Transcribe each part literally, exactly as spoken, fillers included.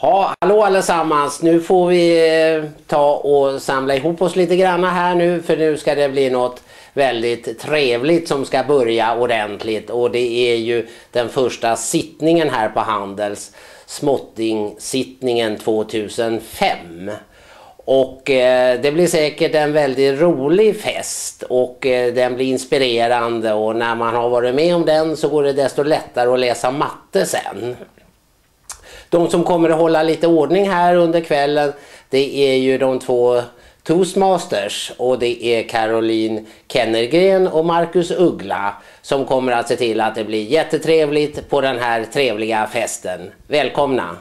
Ja, hallå allesammans. Nu får vi ta och samla ihop oss lite grann här nu, för nu ska det bli något väldigt trevligt som ska börja ordentligt, och det är ju den första sittningen här på Handels, Småtting-sittningen tvåtusenfem. Och eh, det blir säkert en väldigt rolig fest, och eh, den blir inspirerande, och när man har varit med om den så går det desto lättare att läsa matte sen. De som kommer att hålla lite ordning här under kvällen, det är ju de två Toastmasters, och det är Caroline Kennergren och Marcus Uggla som kommer att se till att det blir jättetrevligt på den här trevliga festen. Välkomna!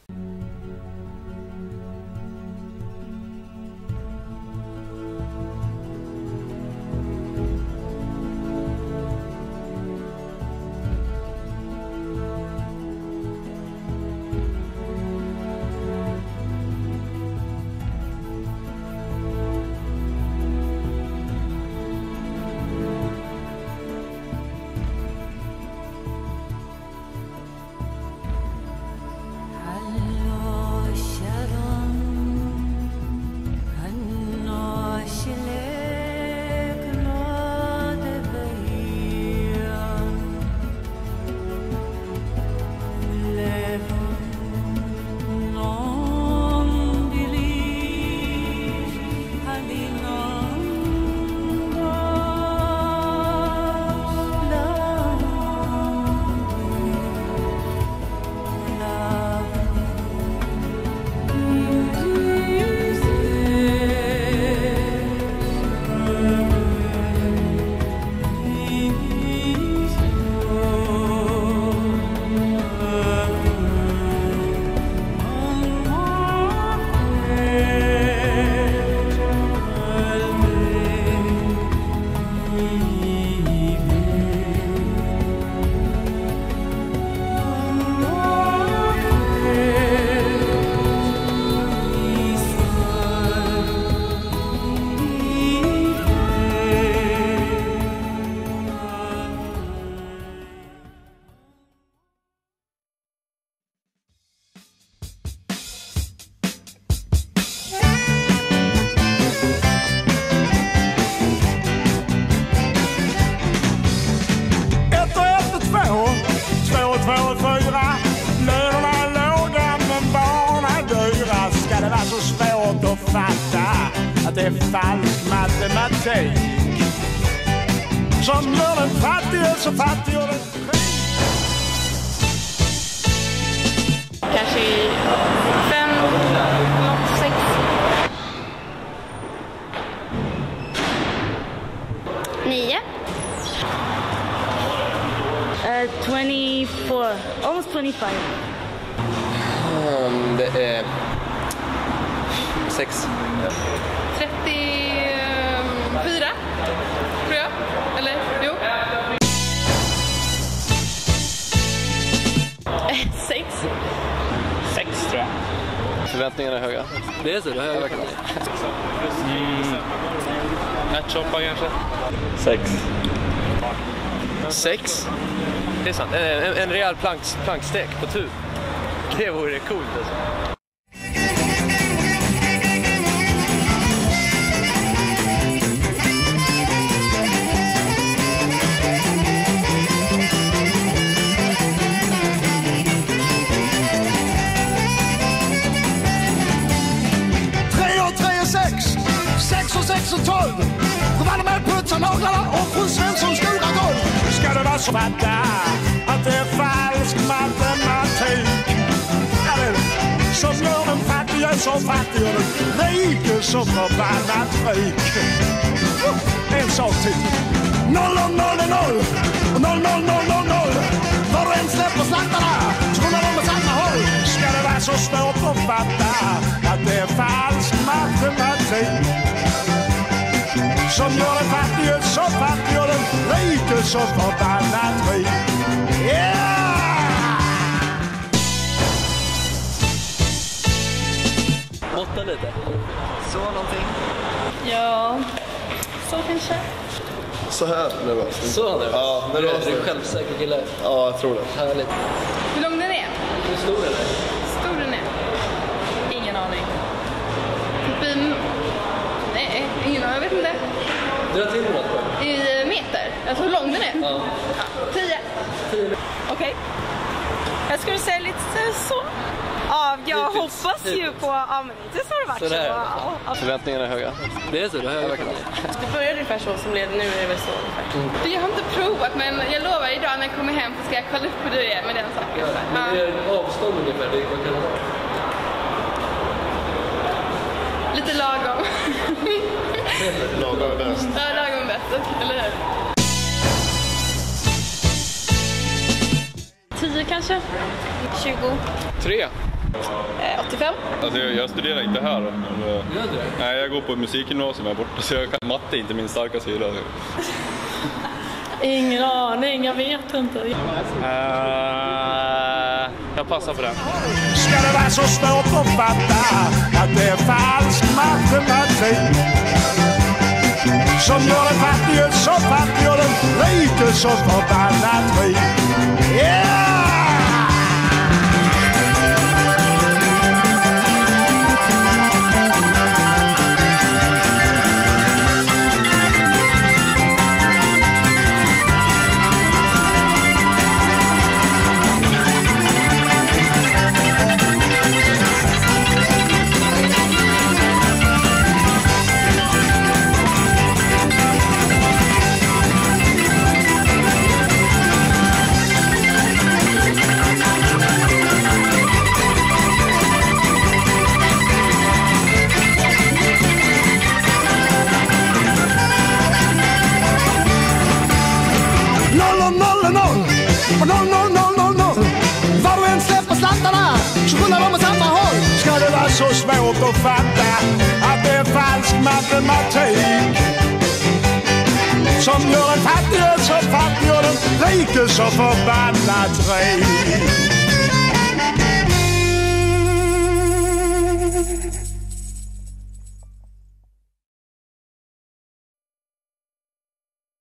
Det är falsk matematik som gör den fattige så fattig och den kanske i fem, sex. Nio. Uh, twenty-four, almost twenty-five. Um, det är sex. trettiofyra, tror jag. Eller, jo. Sex. Sex, tror jag. Förväntningarna är höga. Det är så, det är höga. Mm. Ärtsoppa kanske. Sex. Sex? Det är sant. En, en, en rejäl plank, plankstek på tur. Det vore coolt alltså. sex och tolv. Då var de med putsa naglarna och fru Svensson stora golv. Ska det vara så fatta att det är falsk matematik? Ja, det är det. Som gör den fattiga så fattig och den rike så förbannat rik. En sak till. Noll och noll är noll. Och noll, noll, noll, noll, noll. Var du än släpper slantarna så kommer de på samma håll. Ska det vara så svårt att fatta att det är falsk matematik? Som gör den fattige så fattig och den rike så förbannat rik. Yeah! Måtta lite. Så någonting. Ja, så kanske. Så här nervös. Så nervös? Ja, nervös. Du är självsäker kille. Ja, jag tror det. Härligt. Hur lång den är? Hur stor är den? Stor den är. Alltså hur lång den är? Ja. Tio. Okej. Jag skulle säga lite så. Ja, jag hoppas ju på, ja men inte så har det varit så. Sådär. Ja. Förväntningarna är höga. Det är så, det har jag verkligen. Det började ungefär så som leder nu är det väl så ungefär. Mm. Jag har inte provat men jag lovar idag när jag kommer hem så ska jag kolla upp hur det är med den saken. Ja, men det är avstånd ungefär, det vad kan det vara? Lite lagom. Lagom är bäst. Ja, lagom är bäst, eller hur? Tio kanske? Tjugo. Tre. Eh, åttiofem. Alltså jag, jag studerar inte här. Men, Gör du? nej, jag går på musikgymnasium här borta så jag kan, matte är inte min starka sida. Ingen aning, jag vet inte. Uh, jag passar på den. Ska det vara så svårt att fatta att det är falsk matematik som gör den fattige så fattig och den rike så förbannat rik? Yeah! Noll, noll, noll, noll, noll. Var du än släpper slantarna så rullar de åt samma håll. Ska det vara så svårt att fatta att det är falsk matematik som gör en fattig så fattig och den rike så förbannat rik?